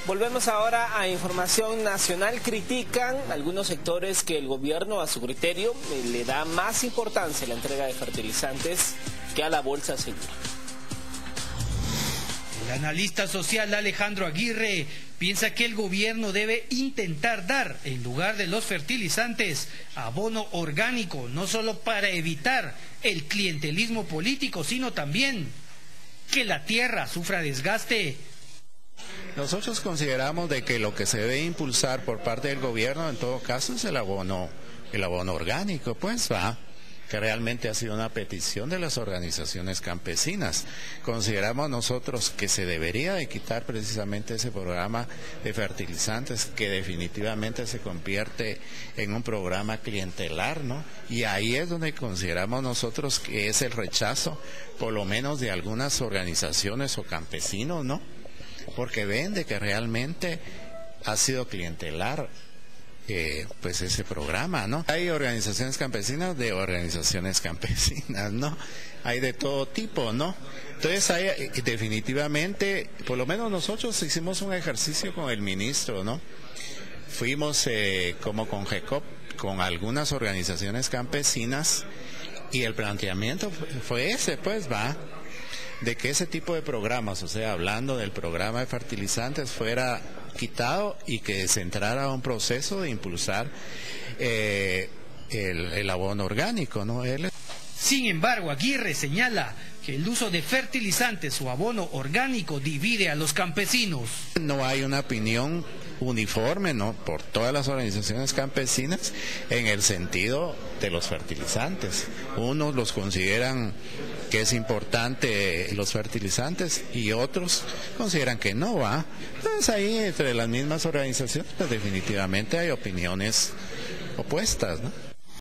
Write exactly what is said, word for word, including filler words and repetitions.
Volvemos ahora a información nacional. Critican algunos sectores que el gobierno, a su criterio, le da más importancia a la entrega de fertilizantes que a la bolsa segura. El analista social Alejandro Aguirre piensa que el gobierno debe intentar dar, en lugar de los fertilizantes, abono orgánico, no solo para evitar el clientelismo político, sino también que la tierra sufra desgaste. Nosotros consideramos de que lo que se debe impulsar por parte del gobierno en todo caso es el abono, el abono orgánico, pues va, que realmente ha sido una petición de las organizaciones campesinas. Consideramos nosotros que se debería de quitar precisamente ese programa de fertilizantes que definitivamente se convierte en un programa clientelar, ¿no? Y ahí es donde consideramos nosotros que es el rechazo, por lo menos de algunas organizaciones o campesinos, ¿no? Porque ven de que realmente ha sido clientelar eh, pues ese programa, ¿no? Hay organizaciones campesinas de organizaciones campesinas, ¿no? Hay de todo tipo, ¿no? Entonces hay definitivamente, por lo menos nosotros hicimos un ejercicio con el ministro, ¿no? Fuimos eh, como con GECOP, con algunas organizaciones campesinas, y el planteamiento fue ese, pues va, de que ese tipo de programas, o sea, hablando del programa de fertilizantes, fuera quitado y que se entrara a un proceso de impulsar eh, el, el abono orgánico, ¿no? Él... Sin embargo, Aguirre señala que el uso de fertilizantes o abono orgánico divide a los campesinos. No hay una opinión uniforme, ¿no?, por todas las organizaciones campesinas en el sentido de los fertilizantes. Unos los consideran que es importante los fertilizantes y otros consideran que no va. Entonces ahí entre las mismas organizaciones pues definitivamente hay opiniones opuestas, ¿no?